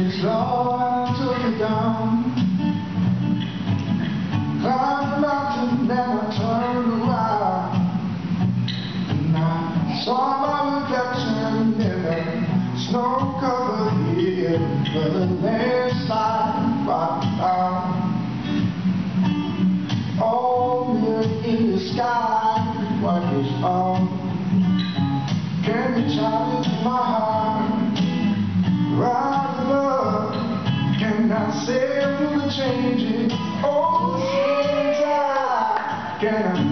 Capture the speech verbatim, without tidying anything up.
slow and I took it down. Climbed the mountain, then I turned around, and I saw my reflection in the snow-covered hill where the landslide brought me down. Oh, there in the sky, what is all? Can you challenge my heart? Rise above, can I sail through the changing ocean tide? Can I